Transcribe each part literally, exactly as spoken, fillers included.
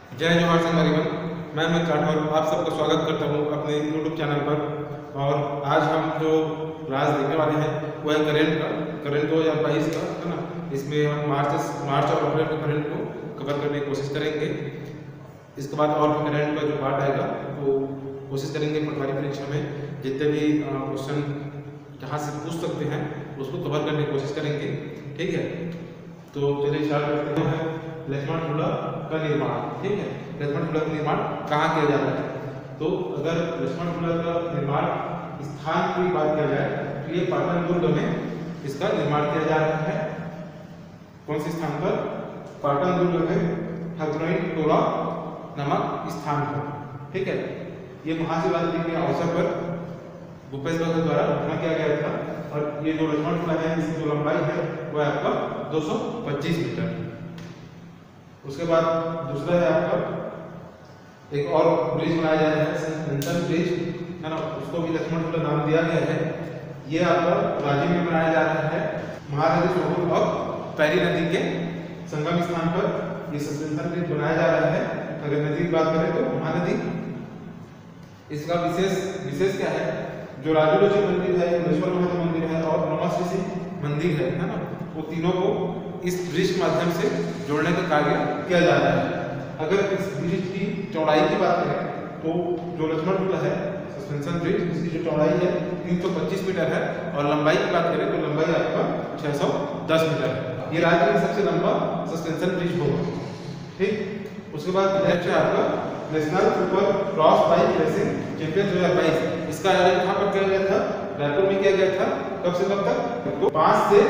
जय जवाहर संगरीबन। मैं अमित राठौर आप सबका स्वागत करता हूं अपने यूट्यूब चैनल पर। और आज हम जो राज देखने वाले हैं वो है करेंट का करेंट दो हज़ार बाईस का, है ना। इसमें हम मार्च मार्च और अप्रैल के करेंट को कवर करने की कोशिश करेंगे। इसके बाद और भी करेंट का जो पार्ट आएगा वो कोशिश करेंगे पटवारी परीक्षा में जितने भी क्वेश्चन जहाँ से पूछ सकते हैं उसको कवर करने की कोशिश करेंगे, ठीक है। तो चलिए स्टार्ट करते हैं। लक्ष्मण झूला का निर्माण, ठीक है। लक्ष्मण झूला का निर्माण कहाँ किया जाता है? तो अगर लक्ष्मण झूला का निर्माण स्थान की बात किया जाए तो ये पाटन दुर्ग में इसका निर्माण किया जा रहा है। कौन से स्थान पर? पाटन दुर्ग में हथनोई टोला नामक स्थान पर, ठीक है। ये महाशिवरात्रि के अवसर पर भूपेश बघेल द्वारा घोषणा किया गया था। और ये जो लक्ष्मण झूला है इसकी जो लंबाई है वो है आपका दो सौ पच्चीस मीटर। उसके बाद दूसरा है आपका एक और ब्रिज बनाया जा रहा है, सेंट्रल ब्रिज, है ना। उसको भी लक्ष्मण झूला नाम दिया गया है। ये आपका रांची में बनाया जा रहा है। महानदी सोगुल और पैरी नदी के संगम स्थान पर ये सेंट्रल ब्रिज बनाया जा रहा है। अगर नदी की बात करें तो महानदी। इसका विशेष विशेष क्या है? जो राजूलोची मंदिर है, मुनेश्वर महादेव मंदिर है और नमश्री मंदिर है, है ना, वो तीनों को इस ब्रिज के माध्यम से जोड़ने का कार्य किया जा रहा है। अगर इस ब्रिज की चौड़ाई की बात करें तो जो लक्ष्मण झूला है सस्पेंशन ब्रिज, इसकी जो चौड़ाई है तीन सौ पच्चीस मीटर है और लंबाई की बात करें तो लंबाई आपका छह सौ दस मीटर है। ये राज्य में सबसे लंबा सस्पेंशन ब्रिज होगा, ठीक। उसके बाद नेक्स्ट है आपका national supercross bike racing champion दो हज़ार बाईस। इसका आयोजन कहाँ पर किया गया था? रायपुर में किया गया था। कब से कब तक? तो पाँच से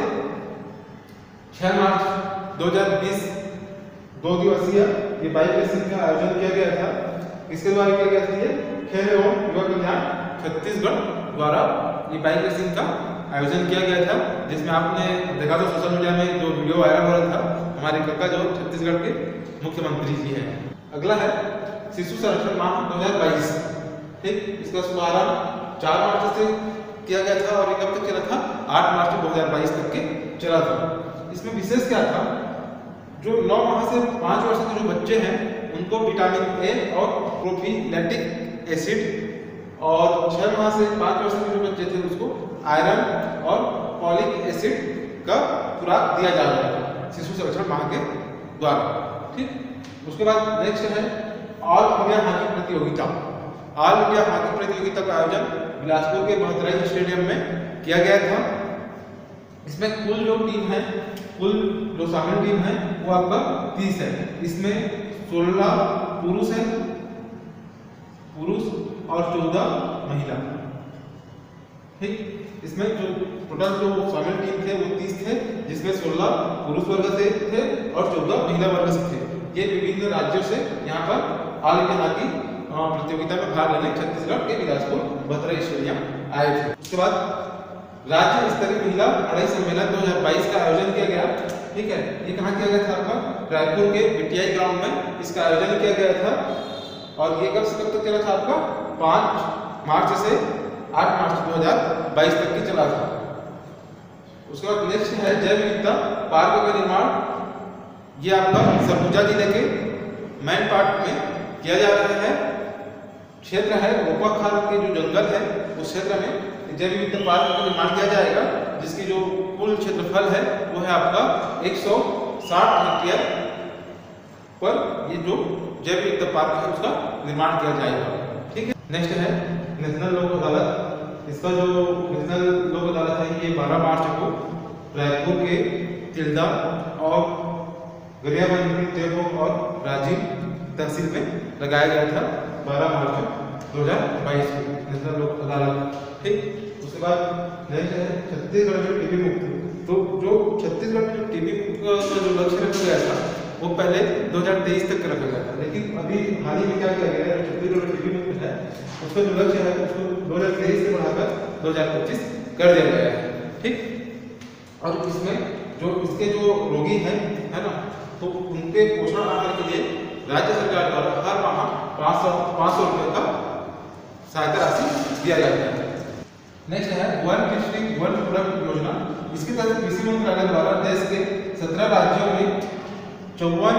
छह मार्च दो हज़ार बीस दो दिवसीय ये बाइक रेसिंग का आयोजन किया गया था। इसके द्वारा किया गया था ये खेल एवं युवा कल्याण छत्तीसगढ़ द्वारा ये बाइक रेसिंग का आयोजन किया गया था, जिसमें आपने देखा था सोशल मीडिया में जो वीडियो वायरल हो रहा था। हमारे काका जो छत्तीसगढ़ के मुख्यमंत्री जी हैं। अगला है शिशु संरक्षण माह दो हज़ार बाईस, ठीक। इसका शुभारंभ चार मार्च से किया गया था और ये कब तक चला था? आठ मार्च दो हज़ार बाईस तक के चला था। इसमें विशेष क्या था? जो नौ माह से पाँच वर्ष के जो बच्चे हैं उनको विटामिन ए और प्रोफिलैक्टिक एसिड, और छह माह से पाँच वर्ष के जो बच्चे थे उसको आयरन और फॉलिक एसिड का खुराक दिया जा रहा था शिशु संरक्षण माह के द्वारा, ठीक। उसके बाद नेक्स्ट है ऑल इंडिया हॉकी प्रतियोगिता। ऑल इंडिया हॉकी प्रतियोगिता का आयोजन बिलासपुर के बहतराई स्टेडियम में किया गया था। इसमें कुल जो टीम है, कुल जो शामिल टीम है वो आपका तीस है। इसमें सोलह पुरुष है पुरुष और चौदह महिला, ठीक। इसमें जो टोटल जो शामिल टीम थे वो तीस थे, जिसमें सोलह पुरुष वर्ग से थे और चौदह महिला वर्ग से थे। ये विभिन्न राज्यों से यहाँ पर ऑल इंडिया हॉकी प्रतियोगिता में भाग लेने छत्तीसगढ़ के बिलासपुर बहतराई स्टेडियम आए थे। उसके बाद राज्य स्तरीय महिला लड़ाई सम्मेलन दो हज़ार बाईस का आयोजन किया गया, ठीक है। ये कहाँ किया गया था? आपका रायपुर के बीटीआई ग्राउंड में इसका आयोजन किया गया था। और ये कब से कब तक चला था? आपका पाँच मार्च से आठ मार्च दो हज़ार बाईस तक की चला था। उसके बाद नेक्स्ट है जैव विविधता पार्क का निर्माण। ये आपका सरगुजा जिले के मैन पार्ट में किया जा रहा है। क्षेत्र है रोपा खाल के जो जंगल है उस क्षेत्र में जैव विविधता पार्क का निर्माण किया जाएगा, जिसकी जो कुल क्षेत्रफल है वो है आपका एक सौ साठ हेक्टेयर पर ये जो जैव विविधता पार्क है उसका निर्माण किया जाएगा, ठीक है। नेक्स्ट है नेशनल लोक अदालत। इसका जो नेशनल लोक अदालत है ये बारह मार्च को रायपुर के तिल्दा और गरियाबंद और राजीव तहसील में लगाया गया था बारह मार्च दो हज़ार बाईस को नेशनल लोक अदालत, ठीक। उसके बाद नेक्स्ट है छत्तीसगढ़ में टीबी मुक्त। तो जो छत्तीसगढ़ में जो टीबी मुक्त का जो लक्ष्य रखा गया था वो पहले दो हज़ार तेईस तक रखा गया था, लेकिन अभी हाल ही में क्या किया गया है? छत्तीसगढ़ में टीबी मुक्त है उसका जो लक्ष्य है उसको दो हज़ार तेईस से बढ़ाकर दो हज़ार पच्चीस कर दिया गया है, ठीक। और इसमें जो इसके जो रोगी हैं, है ना, तो उनके पोषण आहार के लिए राज्य सरकार द्वारा हर माह पाँच सौ पाँच सौ रुपये का सहायता राशि दिया जाता है। नेक्स्ट है वन डिस्ट्रिक्ट वन प्रोडक्ट योजना। इसके तहत कृषि मंत्रालय द्वारा देश के सत्रह राज्यों में चौवन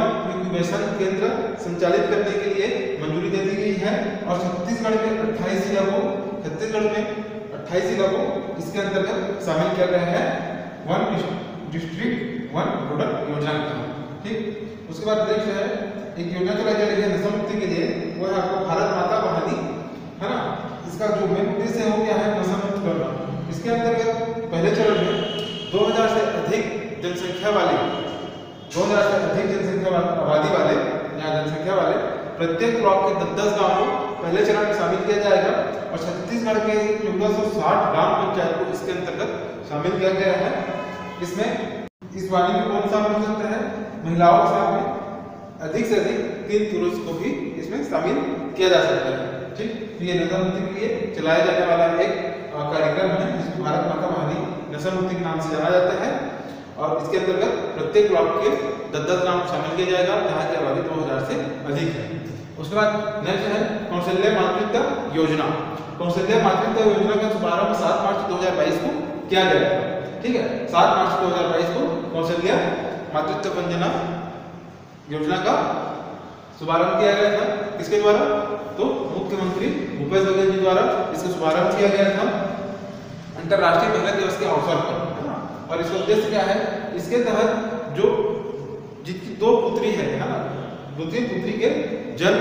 इंक्यूबेशन केंद्र संचालित करने के लिए मंजूरी दे दी गई है। और छत्तीसगढ़ में अट्ठाईस जिला को छत्तीसगढ़ में अट्ठाईस जिला को इसके अंतर्गत शामिल किया गया है वन डिस्ट्रिक्ट वन प्रोडक्ट योजना के तहत। ठीक, उसके बाद नेक्स्ट है एक योजना चलाई जा रही है नशा मुक्ति के लिए, वो है आपको भारत माता बहाली, है ना। इसका जो मेन उद्देश्य है वो क्या है, नशा मुक्त करना। इसके अंतर्गत पहले चरण में दो हज़ार से अधिक जनसंख्या वाले दो हज़ार से अधिक जनसंख्या आबादी वाले या जनसंख्या वाले प्रत्येक ब्लॉक के दस दस गाँव को पहले चरण में शामिल किया जाएगा। और छत्तीसगढ़ के चौदह सौ साठ ग्राम पंचायत को इसके अंतर्गत शामिल किया गया है। इसमें इस वाणी में कौन शामिल हो सकता है, महिलाओं के साथ में अधिक से अधिक तीन पुरुष को भी इसमें शामिल किया जा सकता है। ठीक, तो ये नशा मुक्ति के लिए चलाया जाने वाला एक कार्यक्रम है जिसको भारत माता बहाली नशा मुक्ति के नाम से जाना जाता है। और इसके अंतर्गत प्रत्येक ब्लॉक के दस दस ग्राम शामिल किया जाएगा जहाँ की आबादी दो हज़ार से अधिक है। उसके बाद नेक्स्ट है कौशल्य मातृत्व योजना। कौशल्य मातृत्व योजना का शुभारंभ सात मार्च दो हज़ार बाईस को किया गया था। ठीक है, सात मार्च दो हज़ार बाईस को कौशल्य मातृत्व वंदना योजना का शुभारंभ किया गया था। किसके द्वारा, तो मुख्यमंत्री भूपेश बघेल जी द्वारा इसका शुभारंभ किया गया था अंतरराष्ट्रीय महिला दिवस के अवसर पर, है ना। और इसका उद्देश्य क्या है, इसके तहत जो जिसकी दो पुत्री है, है ना, दूसरी पुत्री के जन्म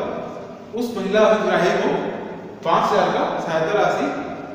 पर उस महिला हितग्राही को पांच हजार का सहायता राशि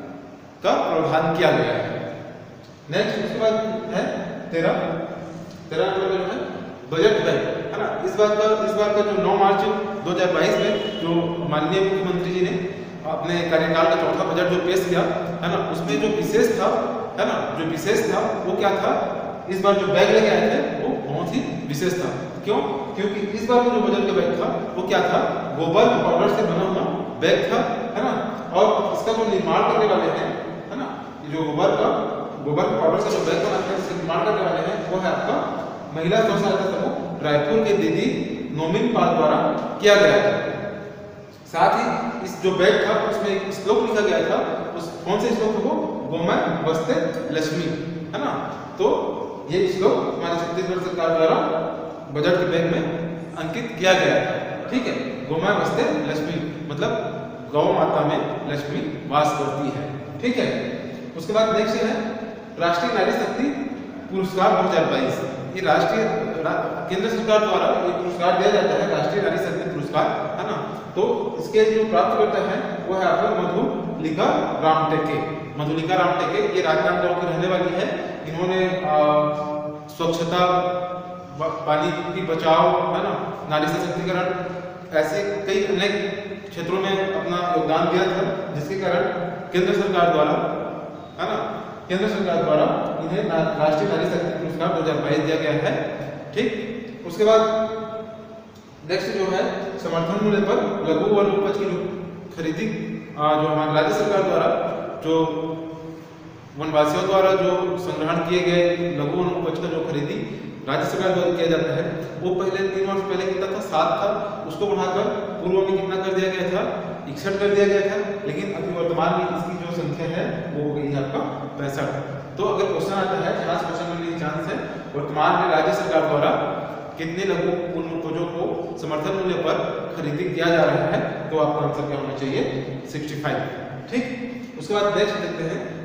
का प्रावधान किया गया है। नेक्स्ट उसके बाद है तेरह तेरह नंबर जो है बजट व्यय, है ना। इस बार का इस बार का जो नौ मार्च दो हज़ार बाईस में जो माननीय मुख्यमंत्री जी ने अपने कार्यकाल का चौथा बजट जो पेश किया, है ना, उसमें जो विशेष था, है ना, जो विशेष था वो क्या था, इस बार जो बैग लेके आए थे वो बहुत ही विशेष था। क्यों, क्योंकि इस बार का जो बजट का बैग था वो क्या था, गोबर पाउडर से बना हुआ बैग था, है ना। और इसका जो निर्माण करने वाले हैं, है ना, जो गोबर का गोबर पाउडर से जो बैग बनाते हैं इसका निर्माण करने वाले हैं वो है आपका महिला स्व सहायता समूह रायपुर के दीदी नोमिन पाल द्वारा किया गया था। साथ ही इस जो बैग था उसमें एक श्लोक लिखा गया था, उस कौन से श्लोक था वो, गोमय वस्ते लक्ष्मी, है ना। तो ये श्लोक हमारे छत्तीसगढ़ सरकार द्वारा बजट के बैग में अंकित किया गया था। ठीक है, गोमय वस्ते लक्ष्मी मतलब गौ माता में लक्ष्मी वास करती है। ठीक है, उसके बाद नेक्स्ट है राष्ट्रीय नारी शक्ति पुरस्कार दो हज़ार बाईस। ये राष्ट्रीय केंद्र सरकार द्वारा ये पुरस्कार दिया जाता है, राष्ट्रीय नारी शक्ति पुरस्कार, है ना। तो इसके जो प्राप्त करता है वो है आपका मधुलिका रामटेके। मधुलिका रामटेके ये राजनांदगांव की रहने वाली है। इन्होंने स्वच्छता, पानी की बचाव, है ना, नारी सशक्तिकरण, ऐसे कई अनेक क्षेत्रों में अपना योगदान दिया था, जिसके कारण केंद्र सरकार द्वारा, है ना, केंद्र सरकार द्वारा इन्हें राष्ट्रीय नारी शक्ति पुरस्कार दो हज़ार बाईस दिया गया है। ठीक, उसके बाद नेक्स्ट जो है समर्थन मूल्य पर लघु वन उपज की खरीदी, जो हमारे राज्य सरकार द्वारा जो वनवासियों द्वारा जो संग्रहण किए गए लघु वन उपज का जो खरीदी राज्य सरकार द्वारा किया जाता है वो पहले तीन वर्ष पहले कितना था, सात था, उसको बढ़ाकर पूर्व में कितना कर दिया गया था, इकसठ कर दिया गया था। लेकिन अभी वर्तमान में इसकी जो संख्या है वो हो गई है आपका पैंसठ। तो अगर क्वेश्चन आता है पचास परसेंट मिलने की चांस है, वर्तमान में राज्य सरकार द्वारा कितने लघु वन उपजों को समर्थन मूल्य पर खरीदी किया जा रहा है, तो आपका आंसर क्या होना चाहिए, पैंसठ। ठीक, उसके बाद नेक्स्ट देखते हैं